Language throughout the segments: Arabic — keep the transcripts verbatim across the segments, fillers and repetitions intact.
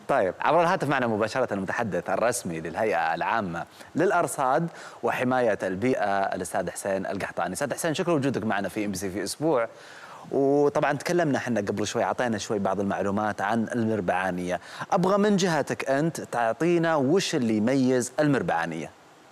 طيب عبر الهاتف معنا مباشرة المتحدث الرسمي للهيئة العامة للأرصاد وحماية البيئة الأستاذ حسين القحطاني. أستاذ حسين، شكرا لوجودك معنا في ام بي سي في أسبوع. وطبعا تكلمنا احنا قبل شوي، اعطينا شوي بعض المعلومات عن المربعانية. ابغى من جهتك انت تعطينا وش اللي يميز المربعانية.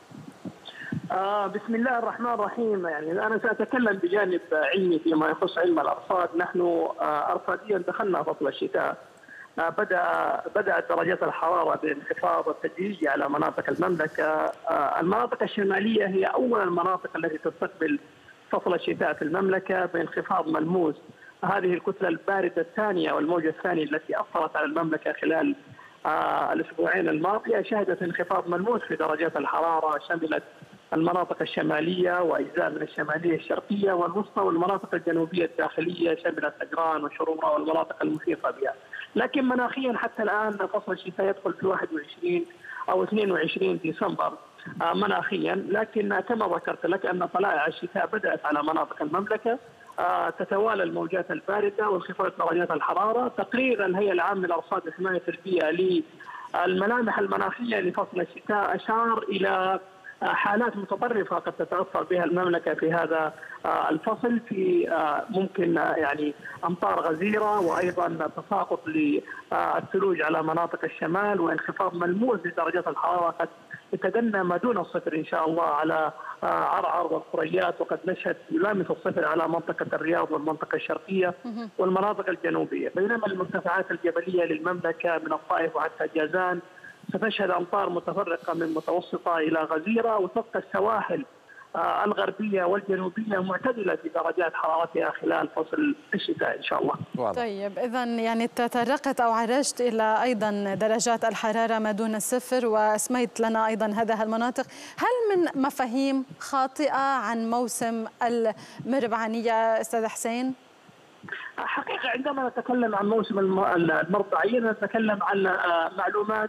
آه بسم الله الرحمن الرحيم. يعني انا ساتكلم بجانب علمي فيما يخص علم الارصاد. نحن آه ارصاديا دخلنا فصل الشتاء. آه بدا بدات درجات الحراره بانخفاض تدريجي على مناطق المملكه. آه المناطق الشماليه هي اول المناطق التي تستقبل فصل الشتاء في المملكه بانخفاض ملموس. هذه الكتله البارده الثانيه والموجه الثانيه التي اثرت على المملكه خلال آه الاسبوعين الماضيه شهدت انخفاض ملموس في درجات الحراره، شملت المناطق الشماليه واجزاء من الشماليه الشرقيه والوسطى والمناطق الجنوبيه الداخليه شملت اجران وشروره والمناطق المحيطه بها. لكن مناخيا حتى الان فصل الشتاء يدخل في واحد وعشرين او اثنين وعشرين ديسمبر مناخيا، لكن كما ذكرت لك ان طلائع الشتاء بدات على مناطق المملكه. تتوالى الموجات البارده وانخفاض درجات الحراره. تقرير الهيئه العامه للارصاد وحمايه البيئه للملامح المناخيه لفصل الشتاء اشار الى حالات متطرفه قد تتاثر بها المملكه في هذا الفصل، في ممكن يعني امطار غزيره وايضا تساقط للثلوج على مناطق الشمال وانخفاض ملموس لدرجات الحراره قد يتدنى ما دون الصفر ان شاء الله على عرعر والثريات، وقد نشهد يلامس الصفر على منطقه الرياض والمنطقه الشرقيه والمناطق الجنوبيه، بينما المرتفعات الجبليه للمملكه من الطائف وحتى جازان ستشهد امطار متفرقه من متوسطه الى غزيره، وتبقى السواحل الغربيه والجنوبيه معتدله في درجات حرارتها خلال فصل الشتاء ان شاء الله. واضح. طيب اذا يعني تطرقت او عرجت الى ايضا درجات الحراره ما دون الصفر واسميت لنا ايضا هذه المناطق، هل من مفاهيم خاطئه عن موسم المربعانيه استاذ حسين؟ حقيقة عندما نتكلم عن موسم المربعية نتكلم عن معلومات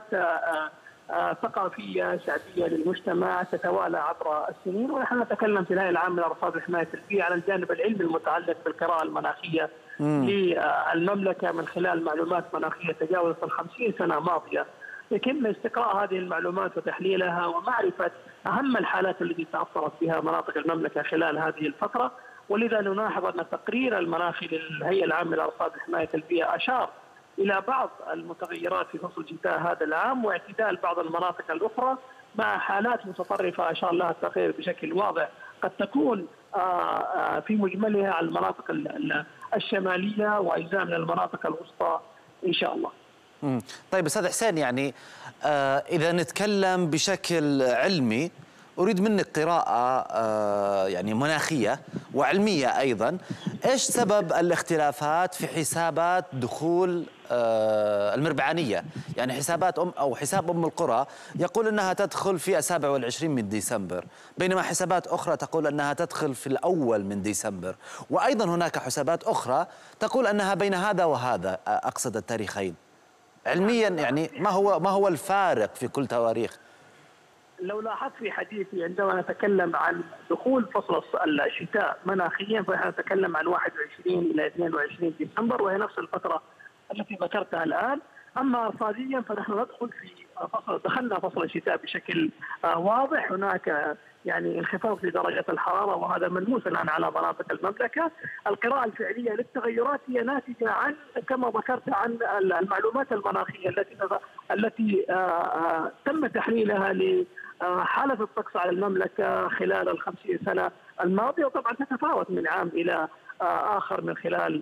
ثقافية شعبية للمجتمع تتوالى عبر السنين، ونحن نتكلم في الهيئة العامة للأرصاد وحماية البيئة على الجانب العلمي المتعلق بالقراءة المناخية للمملكة من خلال معلومات مناخية تجاوزت الخمسين سنة ماضية. يتم استقراء هذه المعلومات وتحليلها ومعرفة أهم الحالات التي تأثرت بها مناطق المملكة خلال هذه الفترة، ولذا نلاحظ أن التقرير المناخي للهيئة العامة للأرصاد وحماية البيئة أشار إلى بعض المتغيرات في فصل شتاء هذا العام واعتدال بعض المناطق الأخرى مع حالات متطرفة أشار لها التقرير بشكل واضح قد تكون في مجملها على المناطق الشمالية وأجزاء من المناطق الوسطى إن شاء الله. طيب أستاذ حسين، يعني آه إذا نتكلم بشكل علمي أريد منك قراءة آه يعني مناخية وعلمية أيضا، إيش سبب الاختلافات في حسابات دخول آه المربعانية؟ يعني حسابات أم أو حساب أم القرى يقول أنها تدخل في السابع والعشرين من ديسمبر، بينما حسابات أخرى تقول أنها تدخل في الأول من ديسمبر، وأيضا هناك حسابات أخرى تقول أنها بين هذا وهذا، أقصد التاريخين. علميا يعني ما هو ما هو الفارق في كل تواريخ؟ لو لاحظت في حديثي عندما نتكلم عن دخول فصل الشتاء مناخيا فنحن نتكلم عن واحد وعشرين إلى اثنين وعشرين ديسمبر، وهي نفس الفترة التي ذكرتها الآن. أما ارصاديا فنحن ندخل في فصل دخلنا فصل الشتاء بشكل واضح. هناك يعني انخفاض في درجات الحرارة وهذا ملموس الآن على مناطق المملكة. القراءة الفعلية للتغيرات هي ناتجة عن كما ذكرت عن المعلومات المناخية التي التي تم تحليلها ل حالة الطقس على المملكة خلال الخمسين سنة الماضية، وطبعا تتفاوت من عام إلى آخر من خلال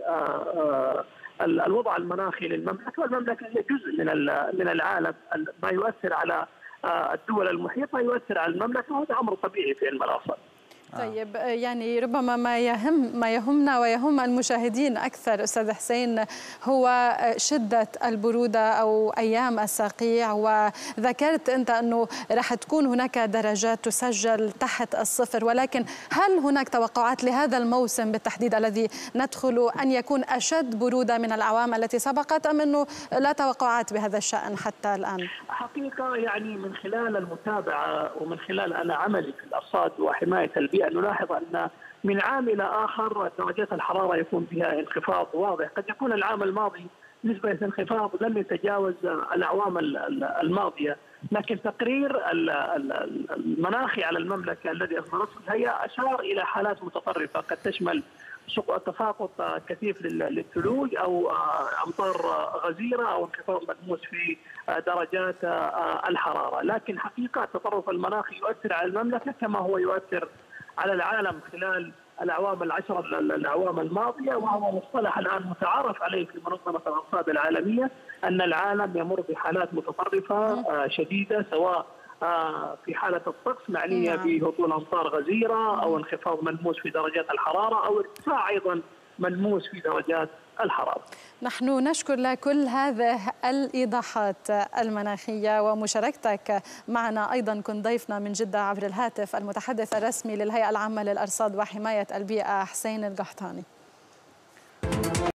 الوضع المناخي للمملكة، والمملكة هي جزء من من العالم، ما يؤثر على الدول المحيطة يؤثر على المملكة، وهذا أمر طبيعي في علم الأرصاد. طيب يعني ربما ما يهم ما يهمنا ويهم المشاهدين أكثر أستاذ حسين هو شدة البرودة أو أيام الصقيع، وذكرت أنت أنه راح تكون هناك درجات تسجل تحت الصفر، ولكن هل هناك توقعات لهذا الموسم بالتحديد الذي ندخل أن يكون أشد برودة من الأعوام التي سبقت، أم أنه لا توقعات بهذا الشأن حتى الآن؟ حقيقة يعني من خلال المتابعة ومن خلال أنا عملي في الأرصاد وحماية البيئة نلاحظ أن من عام إلى آخر درجات الحرارة يكون فيها انخفاض واضح. قد يكون العام الماضي نسبة الانخفاض لم يتجاوز الأعوام الماضية، لكن تقرير المناخي على المملكة الذي أصدرته الهيئة أشار إلى حالات متطرفة قد تشمل تساقط كثيف للثلوج أو أمطار غزيرة أو انخفاض ملموس في درجات الحرارة. لكن حقيقة التطرف المناخي يؤثر على المملكة كما هو يؤثر على العالم خلال الأعوام العشرة الأعوام الماضية، وهو مصطلح الآن متعارف عليه في منظمة الأرصاد العالمية أن العالم يمر بحالات متطرفة شديدة، سواء في حالة الطقس معنية بهطول أمطار غزيرة أو انخفاض ملموس في درجات الحرارة أو ارتفاع أيضا ملموس في درجات الحرارة. نحن نشكر لك كل هذه الإيضاحات المناخية ومشاركتك معنا. أيضا كنت ضيفنا من جدة عبر الهاتف المتحدث الرسمي للهيئة العامة للأرصاد وحماية البيئة حسين القحطاني.